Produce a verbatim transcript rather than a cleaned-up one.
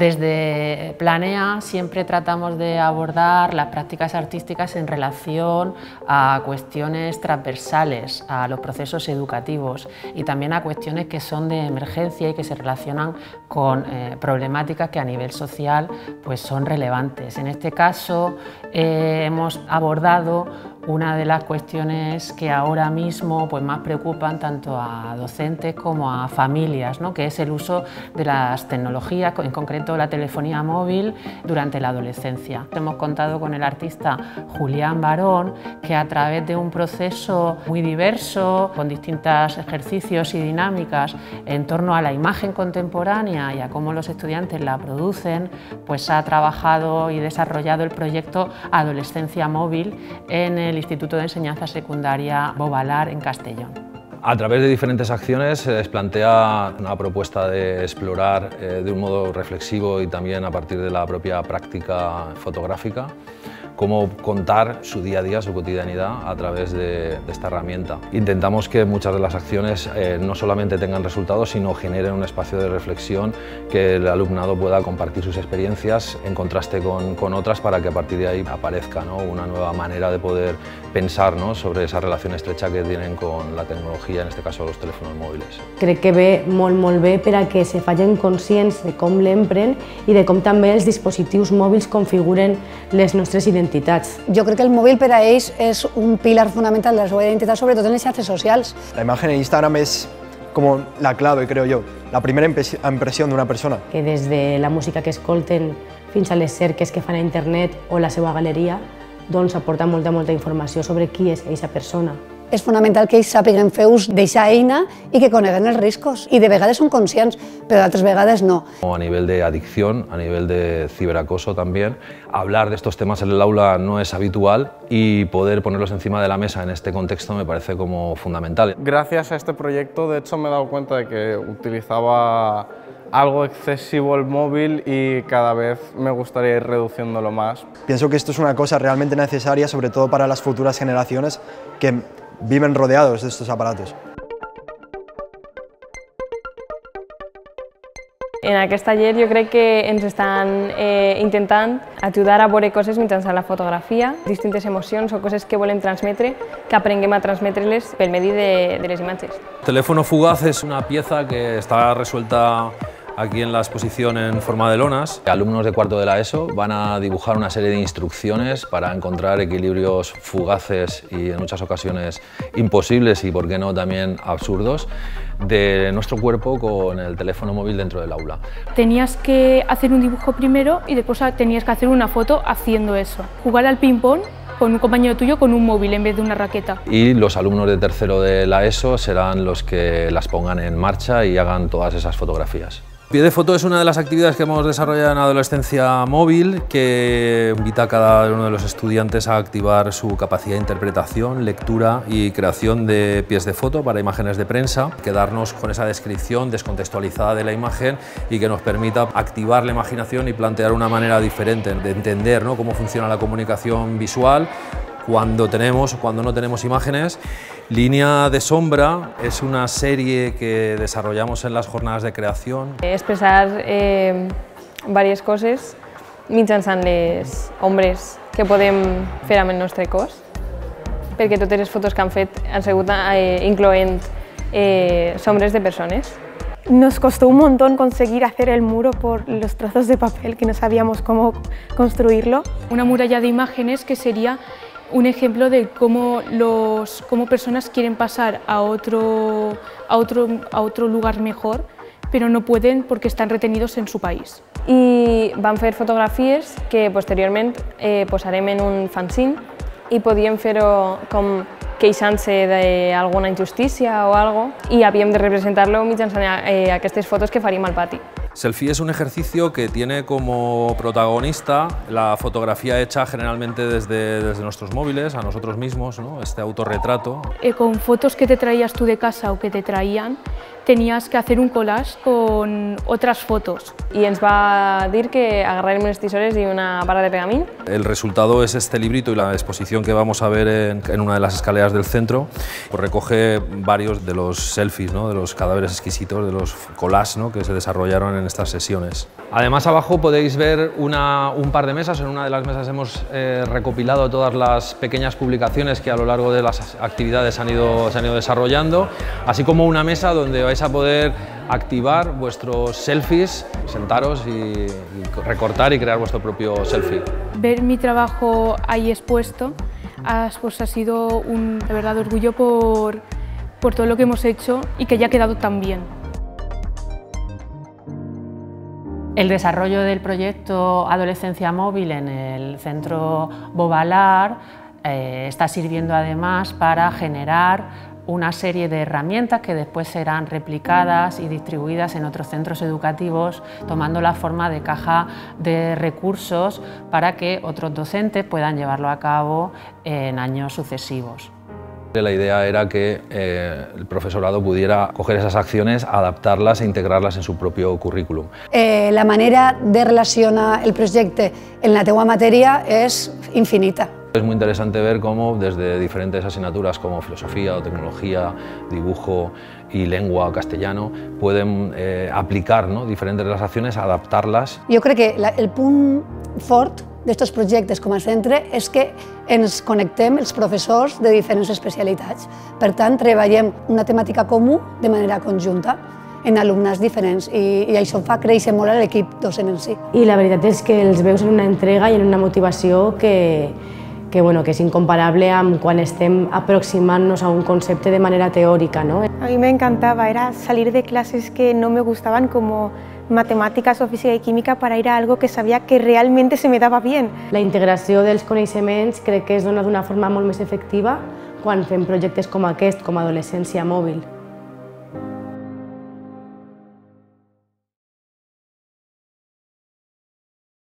Desde Planea siempre tratamos de abordar las prácticas artísticas en relación a cuestiones transversales, a los procesos educativos y también a cuestiones que son de emergencia y que se relacionan con eh, problemáticas que a nivel social pues, son relevantes. En este caso eh, hemos abordado una de las cuestiones que ahora mismo pues, más preocupan tanto a docentes como a familias, ¿no? Que es el uso de las tecnologías, en concreto la telefonía móvil, durante la adolescencia. Hemos contado con el artista Julián Barón, que a través de un proceso muy diverso, con distintos ejercicios y dinámicas en torno a la imagen contemporánea y a cómo los estudiantes la producen, pues ha trabajado y desarrollado el proyecto Adolescencia Móvil en el Instituto de Enseñanza Secundaria Bovalar en Castellón. A través de diferentes acciones se les plantea una propuesta de explorar eh, de un modo reflexivo y también a partir de la propia práctica fotográfica cómo contar su día a día, su cotidianidad a través de, de esta herramienta. Intentamos que muchas de las acciones eh, no solamente tengan resultados, sino generen un espacio de reflexión, que el alumnado pueda compartir sus experiencias en contraste con, con otras para que a partir de ahí aparezca, ¿no?, una nueva manera de poder pensar, ¿no?, sobre esa relación estrecha que tienen con la tecnología, en este caso los teléfonos móviles. Crec que ve molt, molt bé per a que se facin conscients de com l'empren i de com també els dispositius mòbils configuren les nostres identitats. Jo crec que el mòbil per a ells és un pilar fonamental de la seva identitat, sobretot en les xarxes socials. La imagen en Instagram es como la clave, creo yo, la primera impresión de una persona. Que des de la música que escolten fins a les cerques que fan a internet o la seva galeria, doncs aporta molta, molta informació sobre qui és aquesta persona. És fonamental que ells sàpiguen fer ús d'aquesta eina i que coneguen els riscos. I de vegades són conscients, però d'altres vegades no. A nivel de adicción, a nivel de ciberacoso también, hablar de estos temas en el aula no es habitual y poder ponerlos encima de la mesa en este contexto me parece como fundamental. Gracias a este proyecto, de hecho, me he dado cuenta de que utilizaba algo excesivo el móvil y cada vez me gustaría ir reduciéndolo más. Pienso que esto es una cosa realmente necesaria, sobre todo para las futuras generaciones que viven rodeados de estos aparatos. En aquest taller jo crec que ens estan eh, intentant ajudar a veure coses mitjançant la fotografia, distintes emocions o coses que volem transmetre, que aprenguem a transmetre-les pel medi de, de les imatges. Teléfono fugaz es una pieza que está resuelta aquí en la exposición en forma de lonas. Alumnos de cuarto de la ESO van a dibujar una serie de instrucciones para encontrar equilibrios fugaces y en muchas ocasiones imposibles y, por qué no, también absurdos de nuestro cuerpo con el teléfono móvil dentro del aula. Tenías que hacer un dibujo primero y después tenías que hacer una foto haciendo eso. Jugar al ping-pong con un compañero tuyo con un móvil en vez de una raqueta. Y los alumnos de tercero de la ESO serán los que las pongan en marcha y hagan todas esas fotografías. Pie de foto es una de las actividades que hemos desarrollado en Adolescencia Móvil, que invita a cada uno de los estudiantes a activar su capacidad de interpretación, lectura y creación de pies de foto para imágenes de prensa, quedarnos con esa descripción descontextualizada de la imagen y que nos permita activar la imaginación y plantear una manera diferente de entender, ¿no?, cómo funciona la comunicación visual cuando tenemos o cuando no tenemos imágenes. Línea de sombra es una serie que desarrollamos en las jornadas de creación. Expressar eh, diverses coses mitjançant les ombres que podem fer amb el nostre cos, perquè totes les fotos que han fet han sigut eh, incloent eh, sombres de persones. Nos costó un montón conseguir hacer el muro por los trozos de papel que no sabíamos cómo construirlo. Una muralla de imágenes que sería un ejemplo de cómo, los, cómo personas quieren pasar a otro, a, otro, a otro lugar mejor, pero no pueden porque están retenidos en su país. I vam fer fotografies que posteriorment eh, posarem en un fanzine i podíem fer-ho com queixant-se d'alguna injustícia o algo i havíem de representar-lo mitjançant eh, aquestes fotos que faríem al pati. Selfie es un ejercicio que tiene como protagonista la fotografía hecha generalmente desde, desde nuestros móviles, a nosotros mismos, ¿no?, este autorretrato. Eh, con fotos que te traías tú de casa o que te traían, tenías que hacer un collage con otras fotos. I ens va dir que agarrarem unes tisores y una barra de pergamín. El resultado es este librito y la exposición que vamos a ver en, en una de las escaleras del centro. Pues recoge varios de los selfies, ¿no? De los cadáveres exquisitos, de los collages, ¿no? Que se desarrollaron en estas sesiones. Además, abajo podéis ver una, un par de mesas. En una de las mesas hemos eh, recopilado todas las pequeñas publicaciones que a lo largo de las actividades han ido, se han ido desarrollando, así como una mesa donde vais a poder activar vuestros selfies, sentaros y, y recortar y crear vuestro propio selfie. Ver mi trabajo ahí expuesto pues ha sido un de verdad orgullo por, por todo lo que hemos hecho y que haya quedado tan bien. El desarrollo del proyecto Adolescencia Móvil en el Centro Bovalar eh, está sirviendo además para generar una serie de herramientas que después serán replicadas y distribuidas en otros centros educativos, tomando la forma de caja de recursos para que otros docentes puedan llevarlo a cabo en años sucesivos. La idea era que eh, el profesorado pudiera coger esas acciones, adaptarlas e integrarlas en su propio currículum. Eh, la manera de relacionar el projecte en la teua matèria és infinita. Es muy interesante ver cómo desde diferentes asignaturas como filosofía o tecnología, dibujo y lengua o castellano pueden eh, aplicar, ¿no? diferentes relaciones, adaptarlas. Jo crec que la, el punt fort d'estos projectes com a centre és que ens connectem els professors de diferents especialitats. Per tant, treballem una temàtica comú de manera conjunta en alumnes diferents i, i això fa créixer molt l'equip docent en si. I la veritat és que els veus en una entrega i en una motivació que, que, bueno, que és incomparable amb quan estem aproximant-nos a un concepte de manera teòrica, ¿no? A mí me encantaba, era salir de clases que no me gustaban como matemáticas o física y química para ir a algo que sabía que realmente se me daba bien. La integració dels coneixements crec que es dona d'una forma molt més efectiva quan fem projectes com aquest, com Adolescència Mòbil.